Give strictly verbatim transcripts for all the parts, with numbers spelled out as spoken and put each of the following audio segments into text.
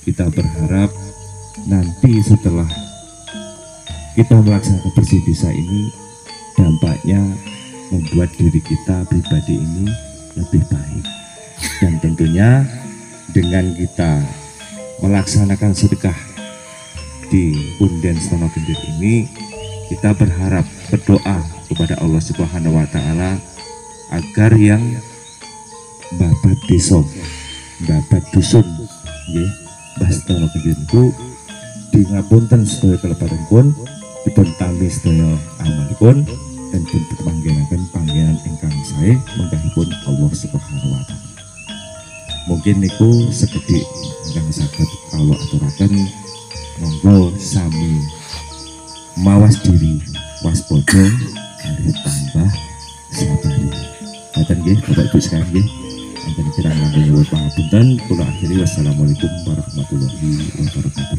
kita berharap nanti setelah kita melaksanakan bersih desa ini, dampaknya membuat diri kita pribadi ini lebih baik. Dan tentunya dengan kita melaksanakan sedekah di Punden Setono Gendir ini, kita berharap, berdoa kepada Allah Subhanahu wa Ta'ala agar yang babat desa, babat dusun, nggih, Mbah Setono Gendir niku dingapunten sedaya kelebatanipun, dipun tampi sedaya amalipun, dan pun panggihnaken panggilan ingkang sae menggahipun Allah Subhanahu wa Ta'ala. Mungkin niku sekedhik ingkang saged kawula aturaken, monggo sami mawas diri, waspada, kalih tambah sabar. Ngoten nggih Bapak Ibu sekalian nggih. Wonten kirang langkung nyuwun pangapunten, kula akhiri wassalamualaikum warahmatullahi wabarakatuh.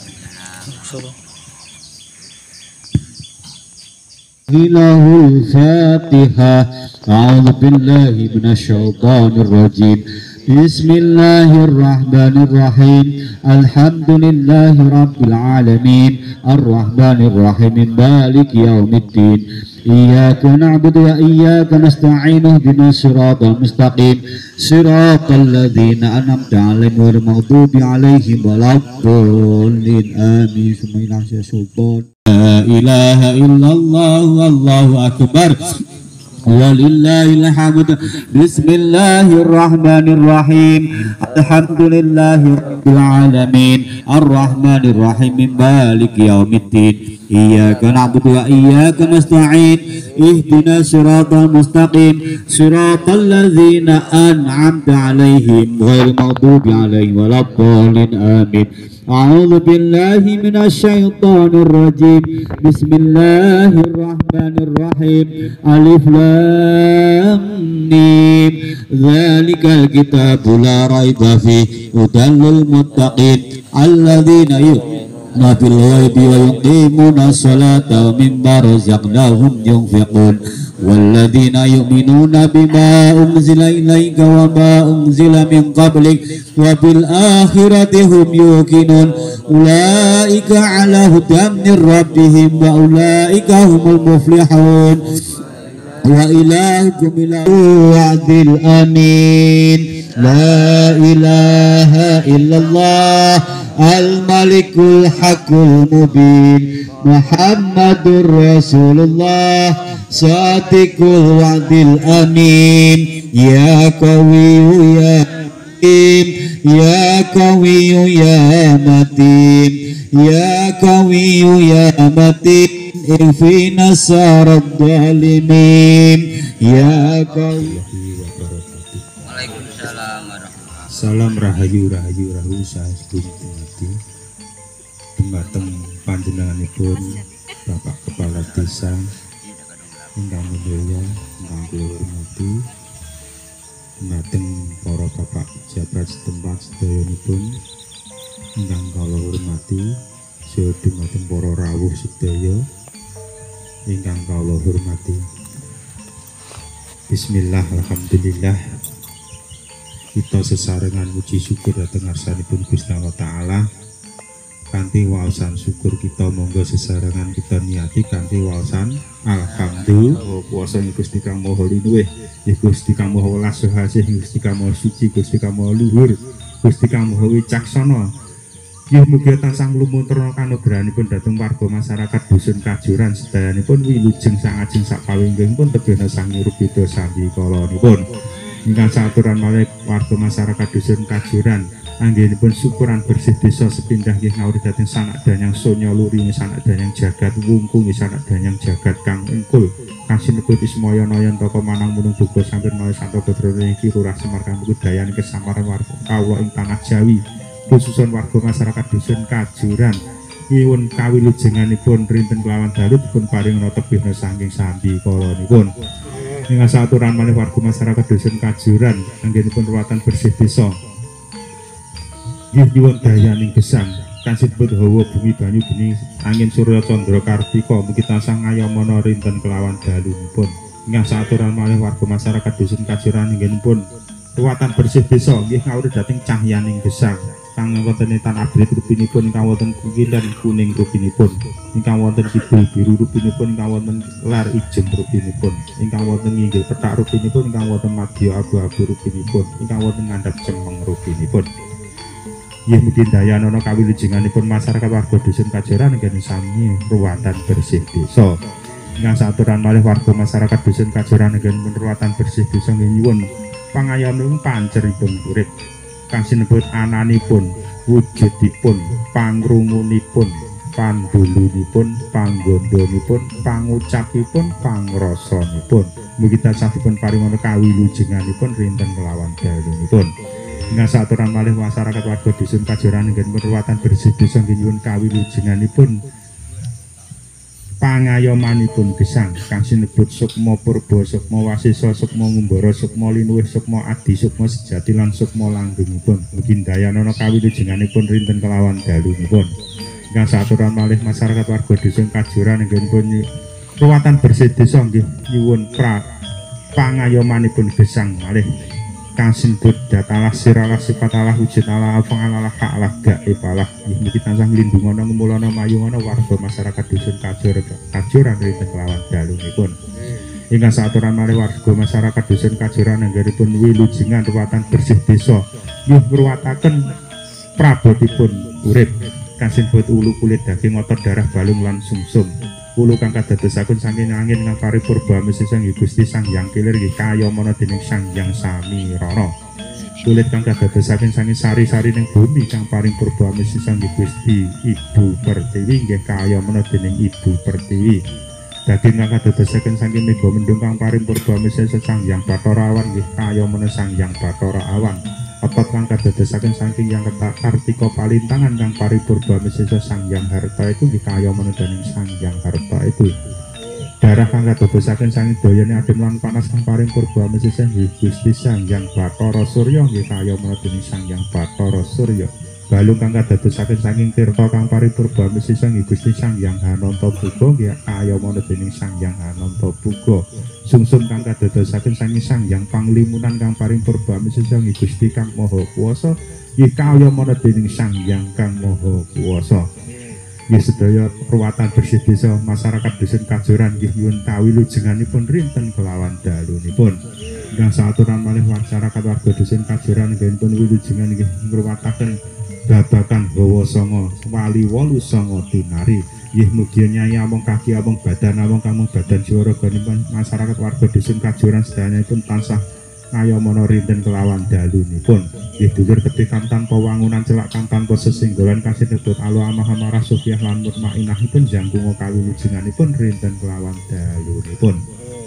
Ilahul Fatihah. A'udzu billahi minasyaitonir rajim. Bismillahirrahmanirrahim. Alhamdulillahi rabbil alamin. Arrahmanirrahim. Maliki yaumiddin. Iyyaka na'budu wa iyyaka nasta'in. Ihdinas siratal mustaqim. Siratal ladzina an'amta 'alaihim ghairil maghdubi 'alaihim waladdallin. Amin. Bismillahirrahmanirrahim. La ilaha illallah wallahu akbar. Walillahil hamd. Bismillahirrahmanirrahim. Alhamdulillahi rabbil alamin. Arrahmanirrahim. Maliki yaumiddin. Iyyaka na'budu wa iyyaka nasta'in. Ihdinas siratal mustaqim. Siratal ladzina an'amta 'alaihim ghairil maghdubi 'alaihim waladdallin. Amin. A'udzu billahi minasyaitonir rajim. Bismillahirrahmanirrahim. Alif lam mim. Dzalikal kitabu la raiba fihi hudan lil muttaqin alladzina yu'minuna bil ghaibi wa yuqimuna sholata wa mimma razaqnahum yunfiqun. والذين يؤمنون بما أنزل إليك وما أنزل من قبلك وبالآخرة هم يوقنون. أولئك على هدى من ربهم وأولئك هم المفلحون. وإلهكم إله وعد الأمين. لا إله إلا الله الملك الحق المبين. محمد رسول الله صادق الوعد الأمين. يا قوي يا متين. يا قوي يا متين. يا قوي يا متين. اكفنا شر الظالمين. يا قوي. Waalaikumsalam warahmatullahi. Salam rahayu rahayu rahu saestun tumati dumateng panjenenganipun Bapak Kepala Desa ingkang mulya ingkang kula hormati, dumateng para bapak jabat setempat sedayanipun ingkang kula hormati, saha dumateng para rawuh sedaya ingkang kula hormati. Bismillah, alhamdulillah. Kita sesarengan muji syukur dhateng ngarsanipun Gusti Allah Ta'ala. Kanthi waosan syukur kita monggo sesarengan kita niati kanthi waosan alhamdulillah. Puasa Gusti Kang Maha Linuwih, Gusti Kang Maha Welas Sahasih, Gusti Kang Maha Suci, Gusti Kang Maha Luhur, Gusti Kang Maha Wicaksana. Yuh mugi tansah nglumunturna kanugrahanipun dhateng warga masyarakat dusun Kajuran sedayanipun wilujeng sangajeng sakawinggihipun tebihna sang nyurup-ida sami kalanipun. Ingkang saaturan malih warga masyarakat dusun Kajuran anggenipun syukuran bersih desa sepindah nggih ngawuri dhateng sanak danyang sonya luring sanak danyang jagat wungkung sanak danyang jagat kang engkul kang sinebut ismaya nayan toko manang munung duga sampir naya santo badrone iki lurah Semar Kabudayan kesamaran warga kawula ing tanah Jawi khususun warga masyarakat dusun Kajuran nyuwun kawilujenganipun rinten kelawan dalu dipun paringna tebihna saking sambi kalanipun. Ingkang saaturan malih warga masyarakat dusun Kajuran anggenipun ruwatan bersih desa nggih nyuwun dayaning gesang kang sinebut hawa bumi banyu geni angin surya candra kartika mugi tansah ngayomana rinten kelawan dalunipun. Ingkang saaturan malih warga masyarakat dusun Kajuran anggenipun ruwatan bersih desa nggih ngawuri dhateng cahyaning gesang kang wonten etan abrit rupinipun ingkang wonten kukilan kuning rupinipun ingkang wonten kidul biru rupinipun ingkang wonten lar ijem rupinipun ingkang wonten nginggil pethak rupinipun ingkang wonten madya abu-abu rupinipun ingkang wonten ngandhap cemeng rupinipun. Inggih mugi dayanana kawilujenganipun masyarakat warga dusun Kajoran ingkang sami ruwatan bersih desa. Ingkang saturan malih warga masyarakat dusun Kajoran ingkang ruwatan bersih desa nyuwun pangayoman panceripun urip kang sinebut ananipun, wujudipun, pangrungunipun, pandulunipun, panggondonipun, pangucapipun, pangrasanipun. Mugi tansah dipun paringana kawilujenganipun rinten kelawan dalunipun. Ingkang saturan malih masyarakat warga dusun Kajoran ingkang ruwatan bersih desa nyuwun kawilujenganipun pangayomanipun gesang kang sinebut sukma purba, sukma wasisa, sukma ngumbara, sukma linuwih, sukma adi, sukma sejati lan sukma langgengipun. Mugi dayanana kawilujenganipun rinten kelawan dalunipun. Ingkang saturan malih masyarakat warga dusun Kajoran ingkang ruwatan bersih desa nggih nyuwun pra pangayomanipun gesang malih kang sinebut datalah siralah sifatalah wujud Allah alfa'alalah ka'alah ga'ibalah. Mugi tansah nglindungana ngumulana mayungana warga masyarakat dusun Kajoran Kajoran rinten kelawan dalunipun. Ingkang saturan malih warga masyarakat dusun Kajoran anggenipun wilujengan ruwatan bersih desa nggih ngruwataken prabotipun urip kang sinebut ulu kulit daging otot darah balung lan sumsum. Ulu kang kadadosaken saking angin kang paripurba mesesang Gusti Sang Hyang Kilir nggih kayamana dening Sang Hyang Samirana. Kulit kang kadadosaken saking sari-sari ning bumi kang paripurba mesesang Gusti Ibu Pertiwi nggih kayamana dening Ibu Pertiwi. Daging kang kadadosaken saking mega mendung kang paripurba mesesang Sang Hyang Bathara Awan nggih kayamana Sang Hyang Bathara Awan. Otot kang kadadosaken saking yang ketak artika palintangan kang paripurba mesesa Sang Hyang Harta itu nggih kayamana dening Sang Hyang Harta itu. Darah kang kadadosaken saking dayane adem lan panas kang paripurba mesesa Gusti Sang Hyang Bathara Surya nggih kayamana dening Sang Hyang Bathara Surya. Balung kang kadadosaken saking tirta kang paripurba mesesa Gusti Sang Hyang Hananta Buga nggih kayamana dening Sang Hyang Hananta Buga. Sungsum kang kadadosaken saking Sang Hyang Panglimunan kang paring purba mesesa Gusti Kang Maha Kuwasa nggih kayamana dening Sang Hyang Kang Maha Kuwasa. Nggih sedaya ruwatan bersih desa masyarakat dusun Kajoran nggih nyuwun kawilujenganipun rinten kelawan dalunipun. Ingkang saturan malih masyarakat warga dusun Kajoran nggih wilujengan nggih ngruwataken babakan hawa sanga wali wolu sanga tinari. Nggih mugi nyai amung kaki amung badan amung kamung badan jiwa raganipun masyarakat warga dusun Kajoran sedayanipun tansah ngayamana rinten kelawan dalunipun. Nggih dulur ketikam tanpa wangunan celak kang tanpa sesinggolan kasih tetut alo amahamarah sufiyah lan mutmainahipun jangkunga kawilujenganipun rinten kelawan dalunipun.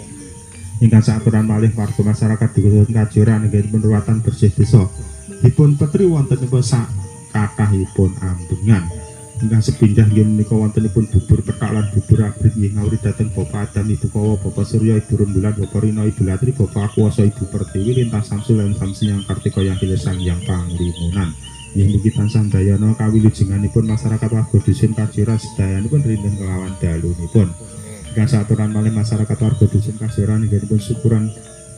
Ingkang saaturan malih warga masyarakat dusun Kajoran nggih ruwatan bersih desa dipun petri wontenipun sak kathahipun ambengan. Ingkang sepindah nggih menika wontenipun bubur pethak lan bubur abrit nggih ngawuri dhateng Bapak Adam Ibu Kawa Bapak Surya Ibu Rembulan Bapak Rina Ibu Latri Bapak Kuwasa Ibu Pertiwi lintas Samsul lan Samsi yang Kartika yang Kilir Sang Hyang Panglimunan. Nggih mugi tansah dayana kawilujenganipun masyarakat warga dusun Kajoran sedayanipun rinten kelawan dalunipun. Ingkang saturan malih masyarakat warga dusun Kajoran nggih syukuran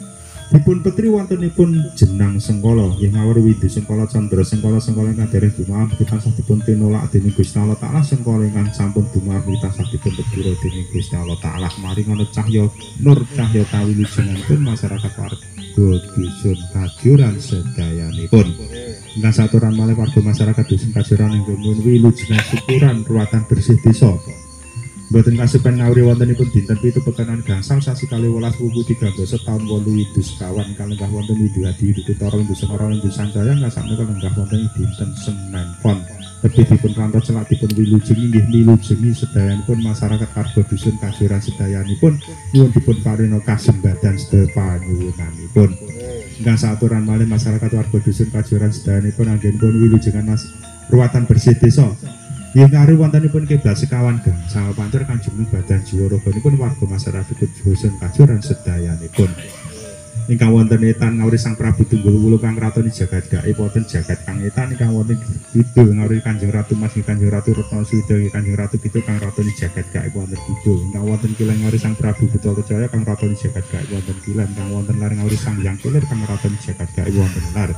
dipun petri wontenipun jenang sengkala nggih ngawuri widi sengkala candra sengkala sengkala ingkang dereng dumalah kita tansah dipun tinulak dening Gusti Allah Taala sengkala ingkang sampun dumalah kita tansah dipun tepura dening Gusti Allah Taala maringana cahya nur cahya kawilujenganipun masyarakat warga dusun Kajoran sedayanipun. Ingkang saturan malih warga masyarakat dusun Kajoran ingkang wilujengan syukuran ruwatan bersih desa mboten kasepen ngawuri wontenipun dinten pitu pekanan gangsal sasi kalih welas wuku tiga belas taun wolu widu sekawan kalenggah wonten widu hadi widu tara widu semara widu sanjaya ngasakne kalenggah wonten dinten Senin Pon. Tepi dipun rantos celak dipun wilujengi nggih milujengi sedayanipun masyarakat warga dusun Kajoran sedayanipun nyuwun dipun paringa kasembadan sedaya panyuwunanipun. Ingkang saaturan malih masyarakat warga dusun Kajoran sedayanipun anggenipun wilujengan mas ruwatan bersih desa. Yen kari wontenipun kebal sekawan gangsal pancer kanjeng badan jiwa raganipun warga masyarakat dusun Kajoran sedayanipun. Ingkang wonten etan ngawuri Sang Prabu Tunggul Wulu kang ratoni jagat gaib wonten jagat kang etan ingkang wonten kidul ngawuri Kanjeng Ratu Mas Kanjeng Ratu Retna Sida Kanjeng Ratu Kidul kang ratoni jagat gaib wonten kidul. Ingkang wonten kileng ngawuri Sang Prabu Bathara kang ratoni jagat gaib wonten kileng. Ingkang wonten lar ngawuri Sang Hyang Kilir kang ratoni jagat gaib wonten lar.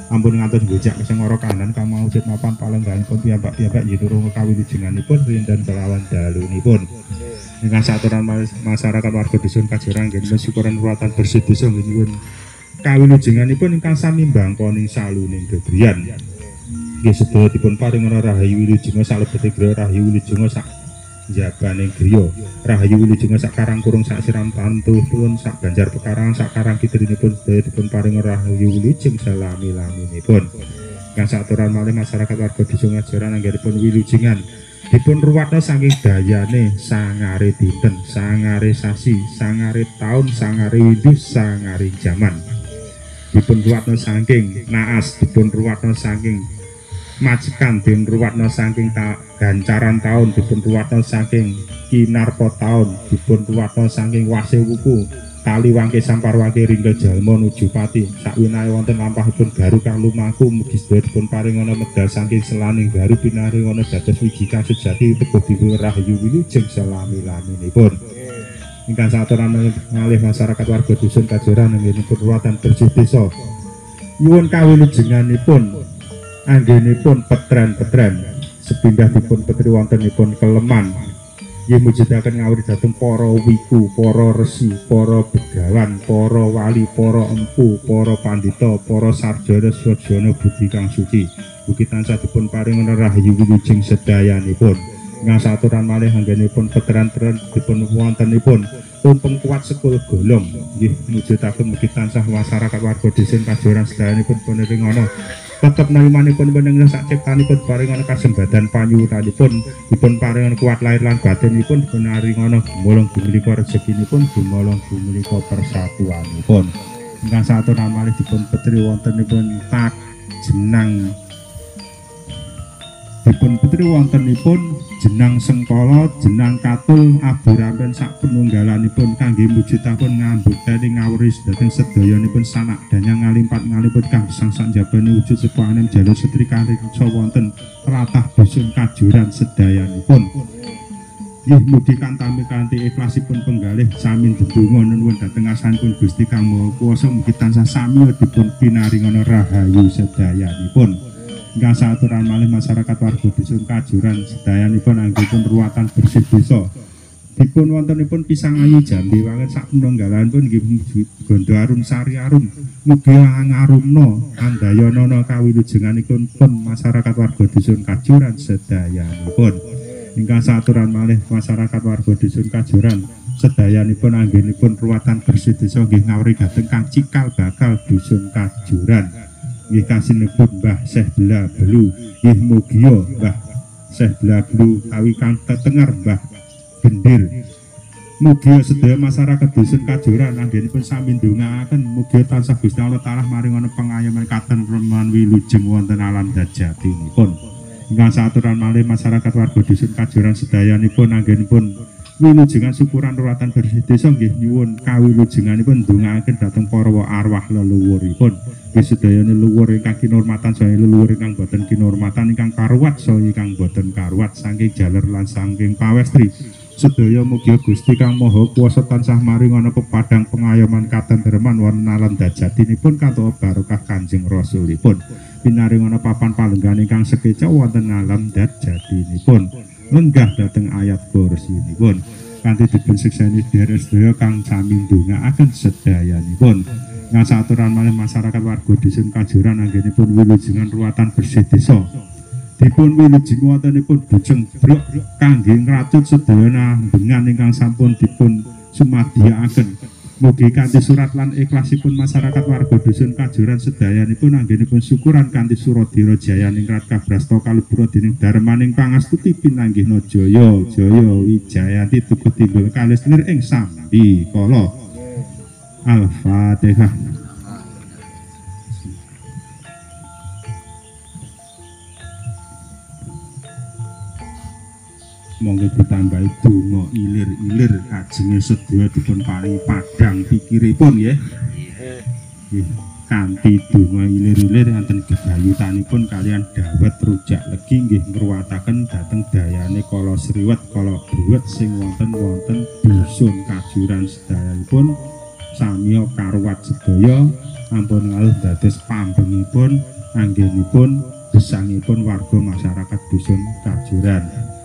ampun ngantos bocah sing ora kanan kang maujud mapan palengganipun piyambak-piyambak nyiturung kawilujenganipun rindan kelawan dalunipun. Ingkang saturan masyarakat warga dusun Kajoran nggih syukuran ruwatan bersih desa nggih kawilujenganipun ingkang sami mbangkoni saluning gebrian. Nggih sedaya dipun paring rahayu wilujeng salebete griya rahayu wilujeng sak jabaning griya rahayu wilujeng sak karang kurung sak siram tantuh pun sak banjar pekarangan sak karang kidrinipun sedaya dipun paring rahayu wilujeng salami-laminipun. Ingkang saturan malih masyarakat warga dusun Kajoran anggenipun wilujengan dipun ruwatna saking dayane sangare dinten, sangare sasi, sangare taun, sangare windu, sangare jaman. Dipun ruwatna saking naas, dipun ruwatna saking majikan, dipun ruwatna saking ta gancaran taun, dipun ruwatna saking kinarpa taun, dipun ruwatna saking wase wuku, tali wangke sampar wangke ringga jalma nuju pati. Sakwinae wonten lampahipun garu kang lumaku mugi sedaya dipun paringana medal saking selaning garu pinaringana dados wiji kang sejati teguh dipun rahayu wilujeng salami-laminipun. Ingkang saturan malih masyarakat warga dusun Kajoran anggenipun ruwatan bersih desa nyuwun kawilujenganipun anggenipun petren-petren sepindah dipun petri wontenipun Keleman. Nggih mujudaken ngawuri dhateng para wiku, para resi, para begawan, para wali, para empu, para pandita, para sarjana sarjana budi kang suci. Mugi tansah dipun paring rahayu wilujeng sedayanipun. Ingkang saturan malih anggenipun petren-petren dipun wontenipun tumpeng kuat sekul golong. Nggih mujudaken mugi tansah masyarakat warga dusun Kajoran sedayanipun puniringana tetep nalimanipun meneng sak ciptanipun paringan kasembadan panyuwunanipun dipun paringan kuat lahir lan batinipun dipun paringana gumolong gumilika rezekinipun gumolong gumilika persatuanipun. Ingkang saturan malih dipun petri wontenipun tak jenang dipun petri wontenipun jenang Sengkala, jenang Katul, aburampen sak penunggalanipun kangge mujudaken ngambektaning ngawuri dhateng sedayanipun sanak danyang ngalimpat ngaliput kang sang-sang jabane wujud sepuhaning jalur setrika riksa wonten tlatah dusun Kajoran sedayanipun. Nggih mugi kantami kanthi ikhlasipun penggalih sami ndedonga nuwun dhateng asanipun Gusti Kang Maha Kuwasa mugi tansah sami dipun pinaringana rahayu sedayanipun. Ingkang saturan malih masyarakat warga dusun Kajoran sedayanipun anggenipun ruwatan bersih desa dipun wontenipun pisang ayu jambe wangen sak penunggalanipun nggih gondo arum sari arum mugi ngarumna andayanana kawilujenganipun pun masyarakat warga dusun Kajoran sedayanipun. Ingkang saturan malih masyarakat warga dusun Kajoran sedayanipun anggenipun ruwatan bersih desa nggih ngawuri dhateng Kang Cikal Bakal dusun Kajoran. Nggih kasinebut Mbah Syekh Bela Belu, nggih mugia Mbah Syekh Bela Belu kawi kang tetenger Mbah Gendir. Mugia sedaya masyarakat dusun Kajoran anggenipun sami ndongaaken mugia tansah Gusti Allah taala maringana pengayoman katentreman wilujeng wonten alam dajatinipun. Ingkang saturan malih masyarakat warga dusun Kajoran sedayanipun anggenipun wilujengan syukuran ruwatan bersih desa nggih nyuwun kawilujenganipun ndongaaken dhateng para arwah leluhuripun. Nggih sedayane leluhur ingkang kinurmatan saha leluhur ingkang boten kinurmatan ingkang karuwat saha ingkang boten karuwat saking jaler lan saking pawestri. Sedaya mugi Gusti Kang Maha Kuwasa tansah maringana pepadang pengayoman katentreman wonten alam dajatinipun kanthi barokah Kanjeng Rasulipun. Pinaringana papan palenggan ingkang sekeca wonten alam dajatinipun. Lenggah dhateng ayat kursinipun kanthi dipun siksani derek sedaya kang sami ndongaaken sedayanipun. Ngasaturan malih masyarakat warga dusun Kajoran anggenipun wilujengan ruwatan bersih desa dipun wilujeng wontenipun bujeng brok kangge ngratut sedaya dengan ingkang sampun dipun sumadyakaken. Mugi kanthi surat lan ikhlasipun masyarakat warga dusun Kajoran sedayanipun anggenipun syukuran kanthi Suradira Jaya ningrat kabrasta kalebura dening darmaning pangastuti pinanggihna jaya jaya wijayanti tuku timbul kalis lir ing sambi kala. Al-Fatihah. Monggo ditambahi donga ilir-ilir kajenge sedaya dipun paringi padhang pikiripun nggih. Nggih kanthi donga ilir-ilir wonten gegayutanipun kalian dawet rujak legi nggih ngruwataken dhateng dayane kala sriwet kala bruwet sing wonten wonten dusun Kajoran sedayanipun sami karuwat sedaya ampun ngaluh dados pambengipun anggenipun gesangipun warga masyarakat dusun Kajoran.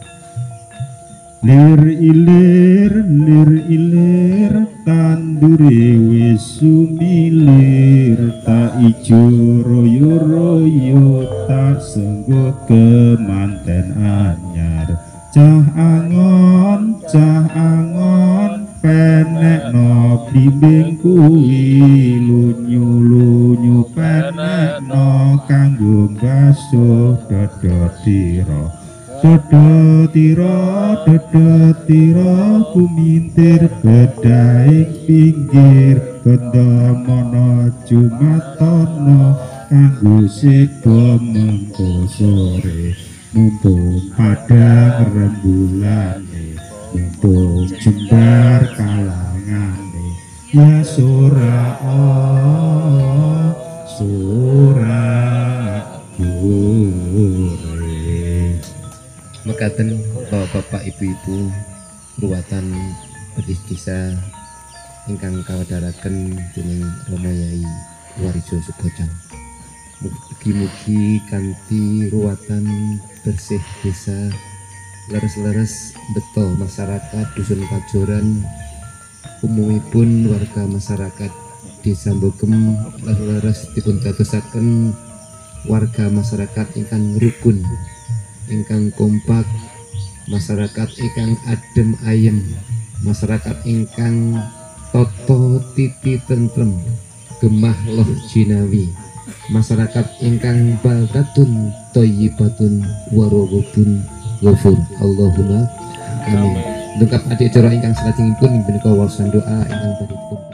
Lir ilir lir ilir tandure wis sumilir, tak ijo royo royo tak senggo kemanten anyar. Cah angon cah angon penekno bimbing kuwi, lunyu lunyu penekno kanggo basuh dada tira. Dodo tiro, dodo tiro, kumintir bedaing pinggir, benda mono jumatono, kanggo sego mengko sore, mumpung padang rembulane, mumpung jembar kalangane, ya sura oh, sura ure. Mekaten bapak-bapak ibu-ibu ruwatan bedih desa ingkang kawedharaken dening Rama Yai Warijo Subodjo. Mugi-mugi kanthi ruwatan bersih desa leres-leres beto masyarakat dusun Kajoran, umumipun warga masyarakat Desa Mbogem leres-leres dipun dadosaken warga masyarakat ingkang rukun, ingkang kompak, masyarakat ingkang adem ayem, masyarakat ingkang toto titi tentrem, gemah loh jinawi, masyarakat ingkang baldatun thayyibatun warobun ghafur. Allahumma amin. Lengkap adik cara ingkang salajengipun menika wawasan doa ingkang badhe